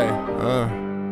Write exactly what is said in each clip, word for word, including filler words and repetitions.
Hey, uh.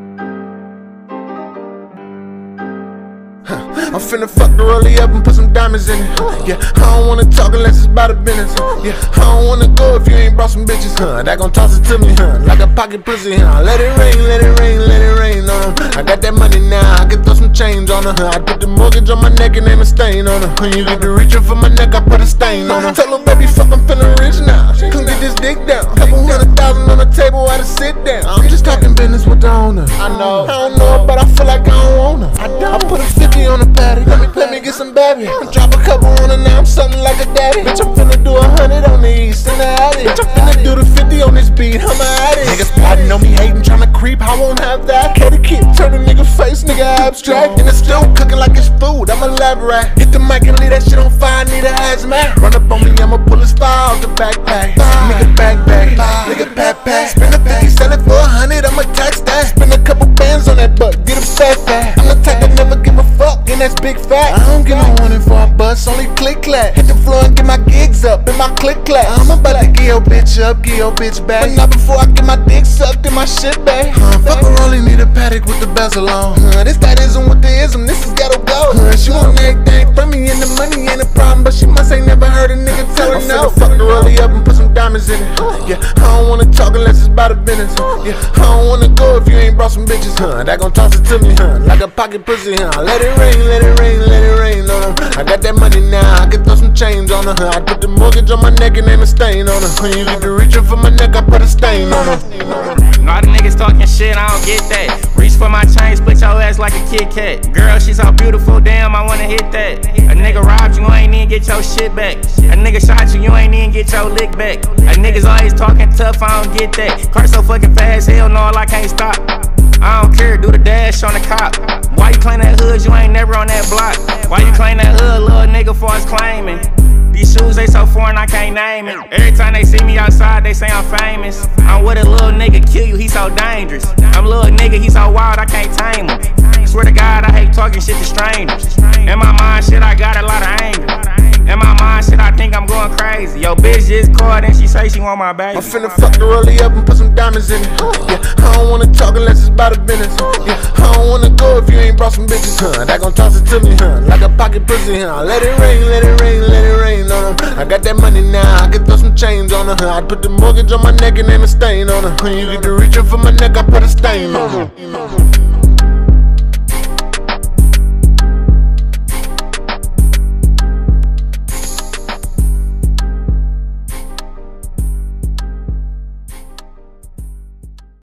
I'm finna fuck the rollie up and put some diamonds in it. Yeah, I don't wanna talk unless it's about the business. Yeah, I don't wanna go if you ain't brought some bitches. Huh, that gon' toss it to me, huh, like a pocket pussy. Huh, let it rain, let it rain, let it rain on her. I got that money now, I can throw some change on her. Huh, I put the mortgage on my neck and ain't a stain on her. When you get to reaching for my neck, I put a stain on her. Tell her baby, fuck, I'm feeling rich now. Come get this dick down. Couple hundred thousand on the table, I just sit down. I'm just talking business with the owner. I know, I don't know, but I feel like I don't want her. I don't. I put a fifty on the patty. Let me, let me get some baby. Drop a couple on her now, I'm something like a daddy. Bitch, I'm finna do a hundred on the east in the attic. Bitch, I'm finna do the fifty on this beat, I'm a addict. Niggas plotting on me, hating, tryna creep, I won't have that. Katy kid, turn a nigga face, nigga abstract. And it's still cooking like it's food, I'm a lab rat. Hit the mic and leave that shit on fire, need a hazmat. Run up on me, I'ma pull his fire out the backpack. Nigga backpack, nigga pat pat. Spend a fifty, sell it for a hundred, I'ma tax that. Spend a couple bands on that butt, get him fat fat. I'm the type that never give a fuck, and that's big fat. I don't get no warning for a bus, only click clack. Hit the floor and get my gigs up in my click clack. I'm about to get your bitch up, get your bitch back. But not before I get my dick sucked and my shit back. Huh, fuck a rollie, need a paddock with the bezel on. Huh, this that ism with the ism, this has gotta go. Huh, she want everything from me and the money ain't a problem, but she must ain't never heard a nigga tell her no. I'm finna fuck the rollie up and put some diamonds in it. Yeah, I don't wanna talk unless it's about the business. Yeah, I don't wanna go if you ain't brought some bitches. Huh, that gon' toss it to me, huh, like a pocket pussy. Huh, let it rain, let it rain, let it rain on her. I got that money now, I can throw some change on her. Huh, I put the mortgage on my neck and ain't a stain on her. When you get to reaching for my neck, I put a stain on her. All the niggas talking shit, I don't get that. Reach for my chain, split your ass like a Kit Kat. Girl, she's so beautiful, damn, I wanna hit that. A nigga robbed you, ain't even get your shit back. A nigga shot you, you ain't even get your lick back. A niggas always talking tough, I don't get that. Car so fucking fast, hell no, I can't stop. I don't care, do the dash on the cop. Why you claim that hood, you ain't never on that block? Why you claim that hood, little nigga, for us claiming? These shoes, they so foreign, I can't name it. Every time they see me outside, they say I'm famous. I'm with a little nigga, kill you, he so dangerous. I'm a little nigga, he so wild, I can't tame him. Swear to God, I hate talking shit to strangers. In my mind, shit, I got a lot of anger. In my mind, shit, I think I'm going crazy. Yo, bitch just called and she say she want my baby. I'm finna fuck the rollie up and put some diamonds in it. Yeah, I don't wanna talk unless it's about the business. Yeah, I don't wanna go if you ain't brought some bitches. Huh, that gon' toss it to me, huh, like a pocket pussy. Huh, let it rain, let it rain, let it rain on her. I got that money now, I can throw some change on her. Huh, I put the mortgage on my neck and ain't a stain on her. When you get to reaching for my neck, I put a stain on her.